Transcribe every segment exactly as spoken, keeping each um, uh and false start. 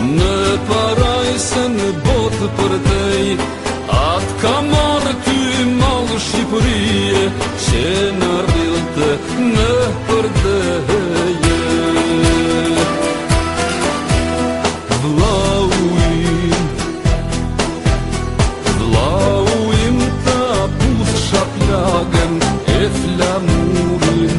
Në parajse në botë për tej, atë ka marrë ty malë Shqipërie, që në rrilte në përdeje. Vllau im, vllau im ta pusha plagën e flamurin,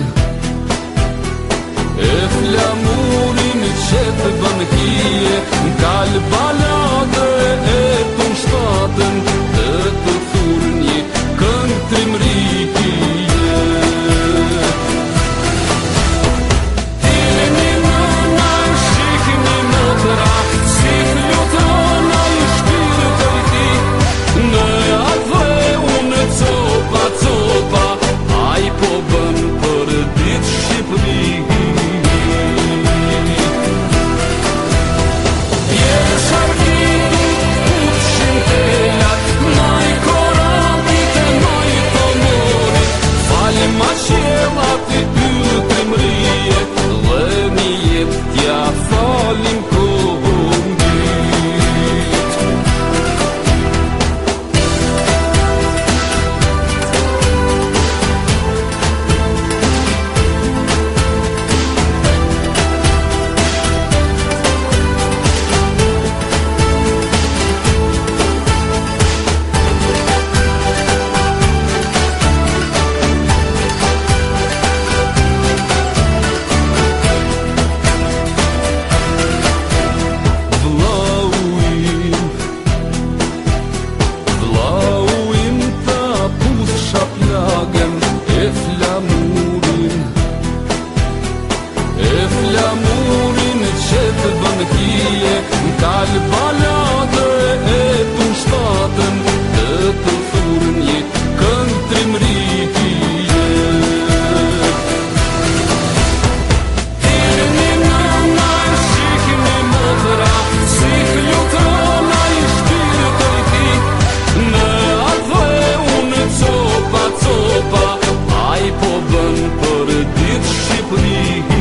e flamurin që të bën hije, n'kal balade e të shtatën, të të thurë një këngë trimrikije. Tilni nëna, shikni motra, si flutona i shpirë të ti, në atë unë copa, copa, aj po bën për ditë Shqipëri. Ma qela të dy të mrije, dhe një jetë tja falim kohën dit. N'kal balade e të shtatën, të të thurë një këngë trimrikije. Tilni nëna, shikni motra, si flutona i shpirë të ti, në atë unë copa, copa, aj po bën për ditë Shqipëri.